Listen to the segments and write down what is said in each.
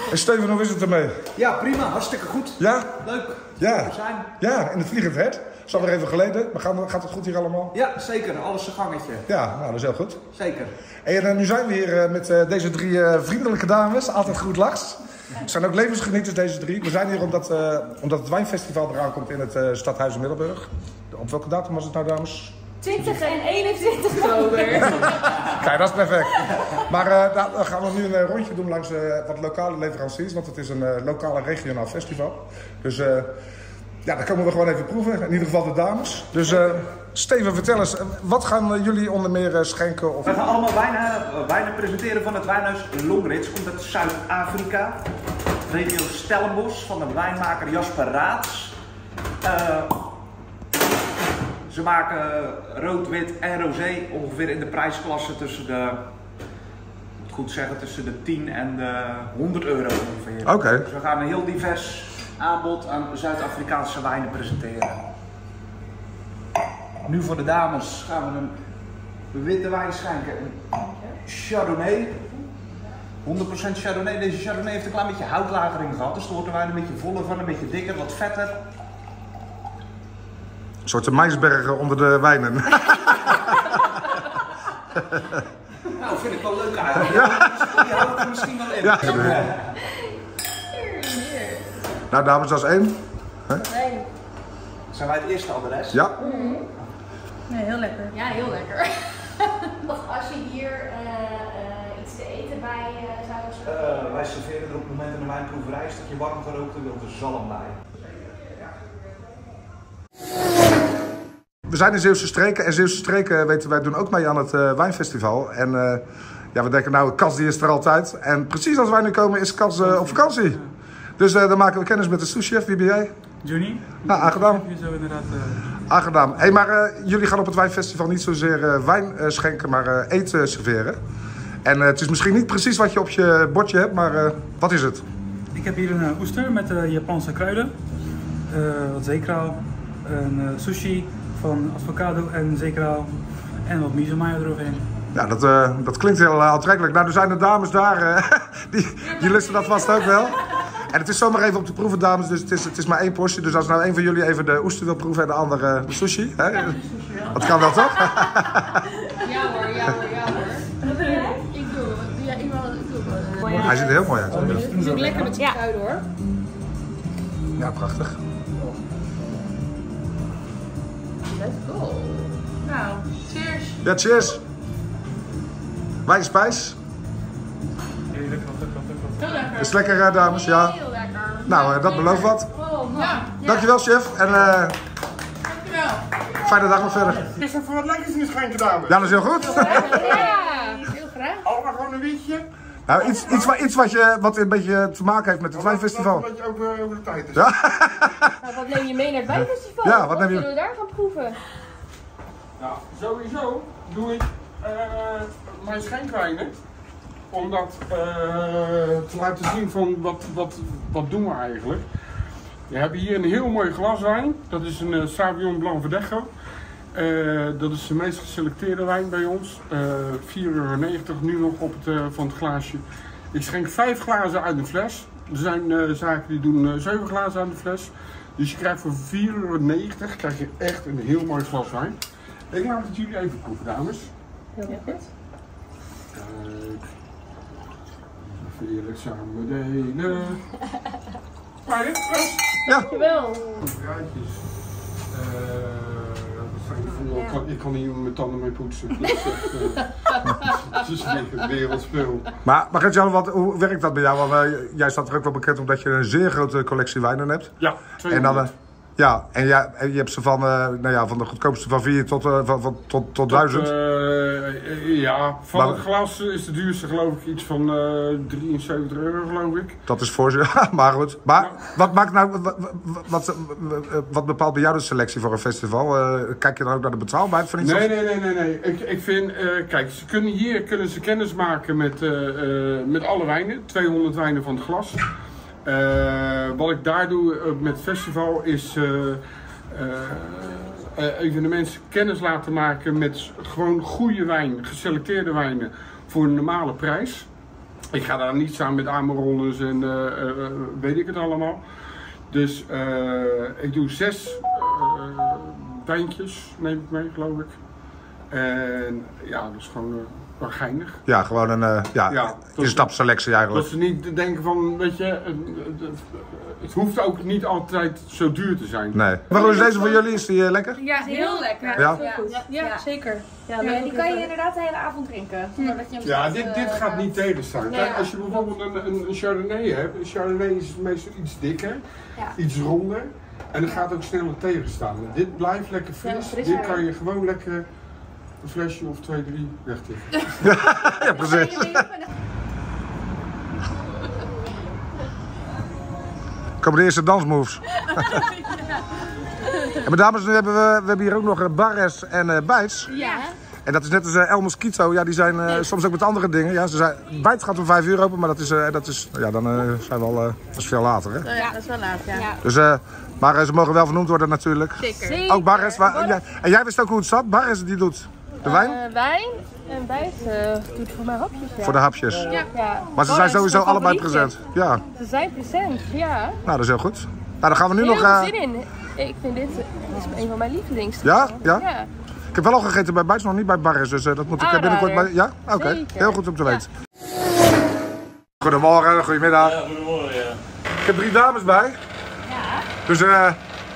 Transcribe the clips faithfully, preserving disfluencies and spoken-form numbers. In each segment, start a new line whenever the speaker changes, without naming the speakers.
En Steven, hoe is het ermee?
Ja, prima. Hartstikke goed.
Ja?
Leuk.
Ja.
We zijn.
Ja, in het Vliegend Hert. Dat is alweer even geleden. Maar gaan, gaat het goed hier allemaal?
Ja, zeker. Alles zijn gangetje.
Ja, nou, dat is heel goed.
Zeker.
En uh, nu zijn we hier uh, met uh, deze drie uh, vriendelijke dames. Altijd goed lachs. Het zijn ook levensgenieters, deze drie. We zijn hier omdat, uh, omdat het wijnfestival eraan komt in het uh, stadhuis in Middelburg. Op welke datum was het nou, dames?
twintig en eenentwintig oktober.
Kijk, dat is perfect. Maar uh, nou, dan gaan we nu een rondje doen langs uh, wat lokale leveranciers. Want het is een uh, lokaal en regionaal festival. Dus uh, ja, daar komen we gewoon even proeven. In ieder geval de dames. Dus uh, Steven, vertel eens. Wat gaan uh, jullie onder meer uh, schenken? Of...
We gaan allemaal wijnen, uh, wijnen presenteren van het wijnhuis Longridge. Komt uit Zuid-Afrika. Regio Stellenbosch van de wijnmaker Jasper Raads. Uh, Ze maken rood, wit en rosé ongeveer in de prijsklasse tussen de, ik moet goed zeggen, tussen de tien en de honderd euro ongeveer.
Oké. Okay.
Dus we gaan een heel divers aanbod aan Zuid-Afrikaanse wijnen presenteren. Nu voor de dames gaan we een witte wijn schenken, een Chardonnay. honderd procent Chardonnay. Deze Chardonnay heeft een klein beetje houtlagering gehad, dus er wordt de wijn een beetje voller van, een beetje dikker, wat vetter.
Een soort maisbergen onder de wijnen.
Nou, vind ik wel leuk eigenlijk. Ja. Die houdt er misschien wel in. Ja.
Ja. Nou dames, dat is één.
Nee.
Zijn wij het eerste adres?
Ja.
Mm. Nee, heel lekker. Ja, heel lekker.
Als je hier uh, uh, iets te eten bij uh, zou serveren?
Uh, wij serveren er op het moment in de wijnproeverij een stukje warm gerookte wilde zalm bij.
We zijn in Zeeuwse Streken en Zeeuwse Streken weten wij doen ook mee aan het uh, wijnfestival. En uh, ja, we denken nou, Cas die is er altijd. En precies als wij nu komen is Cas uh, op vakantie. Dus uh, dan maken we kennis met de souschef. Wie ben jij?
Johnny.
Nou, aangedaan.
Zo inderdaad, uh...
Aangedaan. Hey, maar uh, jullie gaan op het wijnfestival niet zozeer uh, wijn uh, schenken, maar uh, eten serveren. En uh, het is misschien niet precies wat je op je bordje hebt, maar uh, wat is het?
Ik heb hier een uh, oester met uh, Japanse kruiden, uh, wat zeekraal, een uh, sushi van avocado en zeekraal en wat miso mayo eroverheen.
Ja, dat, uh, dat klinkt heel uh, aantrekkelijk. Nou, er zijn de dames daar, uh, die, die lusten dat vast ook wel. En het is zomaar even om te proeven, dames, dus het is, het is maar één portie. Dus als nou een van jullie even de oester wil proeven en de andere de sushi, hè? Ja, sushi, ja. Dat kan wel, toch?
Ja hoor, ja hoor, ja hoor. Wat wil jij? Ik doe, ja, ik wil, ik doe wel.
Hij ziet er heel mooi uit.
Het is ook lekker met zijn kruiden hoor.
Ja, prachtig.
Let's go. Nou, cheers.
Ja, cheers. Wijnspijs.
Heel lekker.
Is lekker, uh, dames? Ja.
Heel lekker.
Nou, uh, dat belooft wat.
Oh, ja.
Dankjewel, chef. En uh,
Dankjewel.
fijne dag nog verder.
Is er voor wat lekkers in de schenken, dames?
Ja, dat is heel goed.
Ja, heel graag.
Allemaal gewoon een wietje.
Nou, iets, iets, wat, iets wat, je, wat een beetje te maken heeft met het wijnfestival.
Dat je ook uh, over de tijd is.
Ja.
Nou, wat neem je mee naar het wijnfestival?
Ja, wat neem je-
zullen we daar gaan proeven?
Nou, sowieso doe ik uh, mijn schenkwijnen. Omdat uh, te laten zien van wat, wat, wat doen we eigenlijk. We hebben hier een heel mooi glas wijn. Dat is een uh, Sauvignon Blanc Verdecho. Uh, dat is de meest geselecteerde wijn bij ons. Uh, vier euro negentig nu nog op het, uh, van het glaasje. Ik schenk vijf glazen uit de fles. Er zijn uh, zaken die doen uh, zeven glazen aan de fles. Dus je krijgt voor vier euro negentig krijg je echt een heel mooi glas wijn. Ik laat het jullie even proeven, dames.
Heel goed.
Kijk. Even eerlijk samen delen. Maar dit was...
Dankjewel.
Kruidjes. Uh, ik, kan, ik kan hier met mijn tanden mee poetsen. Dat is echt, uh, het is een wereldspeel.
Maar, maar Gert-Jan, wat, hoe werkt dat bij jou? Want uh, jij staat er ook wel bekend omdat je een zeer grote collectie wijnen hebt.
Ja,
en dan, uh, ja, en, ja, en je hebt ze van, uh, nou ja, van de goedkoopste van vier tot, uh, van, van, tot, tot duizend.
Uh, ja, van
maar,
het glas is de duurste geloof ik iets van uh, drieënzeventig euro geloof ik.
Dat is voor ze, maar goed. Maar ja. wat maakt nou, wat, wat, wat bepaalt bij jou de selectie voor een festival? Uh, kijk je dan ook naar de betaalbaarheid van iets?
Nee, nee, nee, nee, nee. Ik, ik vind, uh, kijk, ze kunnen hier kunnen ze kennis maken met, uh, uh, met alle wijnen, tweehonderd wijnen van het glas. Uh, wat ik daar doe uh, met het festival is uh, uh, uh, even de mensen kennis laten maken met gewoon goede wijn, geselecteerde wijnen voor een normale prijs. Ik ga daar niet staan met Amarons en uh, uh, weet ik het allemaal. Dus uh, ik doe zes uh, wijntjes, neem ik mee, geloof ik. En ja, dat is gewoon uh, wel geinig.
Ja, gewoon een uh, ja,
ja,
instapselectie eigenlijk.
Dat ze niet denken van, weet je, uh, uh, het hoeft ook niet altijd zo duur te zijn.
Nee. Waarom is deze voor jullie? Is die uh, lekker?
Ja, heel lekker.
Ja?
Ja, ja, ja, ja zeker.
Ja, ja, die kan je inderdaad de hele avond drinken. Zonder dat je hem
Ja,
zelf,
dit,
uh,
dit gaat niet tegenstaan.
Nee.
Kijk, als je bijvoorbeeld een, een, een Chardonnay hebt, een Chardonnay is meestal iets dikker,
Ja.
iets ronder en het gaat ook sneller tegenstaan. Dit blijft lekker fris,
Ja, fris,
dit
ja.
kan je gewoon lekker een flesje of twee, drie wegtikken.
Ja, precies. Komen de eerste dansmoves. En maar dames, nu hebben we, we hebben hier ook nog uh, Barres en uh, Bijts.
Ja.
En dat is net als uh, El Mosquito. Ja, die zijn uh, soms ook met andere dingen. Ja, ze zijn, Bijts gaat om vijf uur open, maar dat is, uh, dat is ja, dan uh, zijn we al, uh, dat is veel later. Hè?
Ja, dat is wel laat, ja.
Ja.
Dus, uh, maar uh, ze mogen wel vernoemd worden natuurlijk.
Zeker.
Ook Barres. Waar, ja, en jij wist ook hoe het zat. Barres die doet de wijn
Uh, wijn en Bijt uh, doet voor mij hapjes. Ja.
voor de hapjes.
Ja. Ja.
Maar ze zijn
Barres,
sowieso
mijn
allebei
favorietje.
present. Ja,
Ze zijn present, ja.
nou dat is heel goed. Nou, dan gaan we nu
Heel
nog...
veel
Uh,
zin in. Ik vind dit, dit is een van mijn lievelings.
Ja? Ja?
Ja.
Ik heb wel al gegeten bij Bijts, nog niet bij Barres, dus uh, dat moet ik uh, binnenkort bij... Ja? Oké, okay.
Zeker.
Heel goed om te
Ja.
weten. Goedemorgen, goedemiddag.
Ja, goedemorgen, ja.
Ik heb drie dames bij.
Ja.
Dus uh,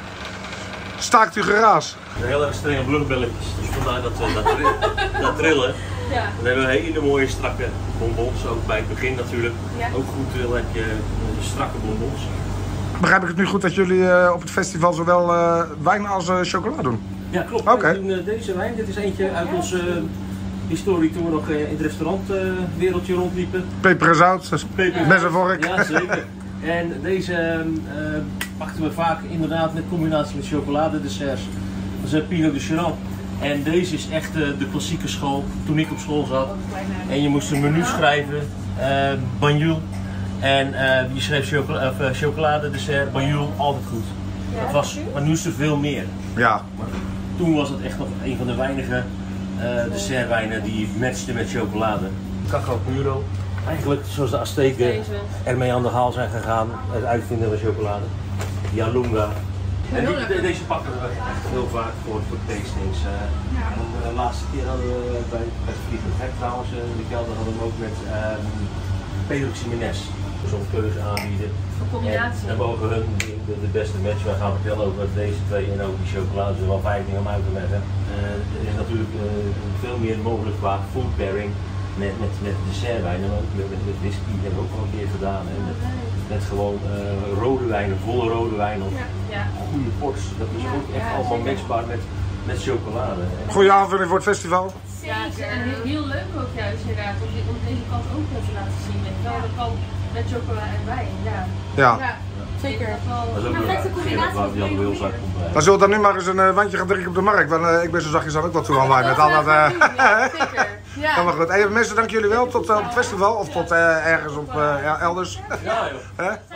staakt u geraas.
Heel erg strenge vluchtbelletjes, dus vandaar dat, uh, dat, tri dat trillen.
Ja.
Dan hebben we hele mooie strakke bonbons, ook bij het begin natuurlijk.
Ja.
Ook goed trillen heb je uh, strakke bonbons.
Begrijp ik het nu goed dat jullie uh, op het festival zowel uh, wijn als uh, chocola doen?
Ja, klopt.
Oké.
We doen uh, deze wijn. Dit is eentje uit onze uh, historie toen we nog uh, in het restaurantwereldje uh, rondliepen.
Peper en zout,
Peper.
mes en vork.
Ja, zeker. En deze uh, pakten we vaak inderdaad met combinatie met chocoladedesserts. Dat is uh, Pinot de Chardonnay. En deze is echt uh, de klassieke school, toen ik op school zat. En je moest een menu schrijven, uh, banjul. En uh, je schreef chocola uh, chocoladedessert, banjul, altijd goed. Dat was, maar nu is er veel meer.
Ja.
Maar toen was het echt nog een van de weinige uh, dessertwijnen die matchte met chocolade. Cacao puro, eigenlijk zoals de Azteken
Deze.
ermee aan de haal zijn gegaan, het uitvinden van chocolade. Yalunga. En die, de, deze pakken we echt heel vaak voor, voor tastings. Uh, ja. En de uh, laatste keer hadden we bij, bij het Vliegend Hek trouwens, uh, in de kelder hadden we ook met um, Pedro Ximenez zo'n keuze aanbieden.
Een combinatie.
En dan mogen hun de, de, de beste match. Wij gaan vertellen over deze twee en ook die chocolade. Er zijn wel vijf dingen om uit te leggen. Uh, er is natuurlijk uh, veel meer mogelijk qua food pairing met, met, met dessertwijn. En ook met, met whisky hebben we ook al een keer gedaan. En met, met gewoon uh, rode wijnen, volle rode wijn of
Ja. Ja.
goede ports. Dat is ook echt
Ja,
allemaal
zeker.
matchbaar met, met chocolade.
Goeie aanvulling voor het festival.
Ja, het is en heel, heel leuk ook juist inderdaad om, dit- om deze kant ook te laten zien. Weet je wel, de kant met chocola en wijn. Ja.
Ja.
Ja, zeker.
Dat is ook
Perfecte
een
combinatie
waar Jan
van
Wils uit komt. uh,
Dan zullen we dan nu maar eens een uh, wijntje gaan drinken op de markt. Want uh, ik ben zo zachtjes dan ook wel toe aan wijn met al dat... Uh,
Ja, zeker.
ja,
Ja.
maar goed. Hey, mensen, dank jullie wel. Tot uh, op het festival of tot uh, ergens op uh, ja, elders.
Ja joh.
Hè?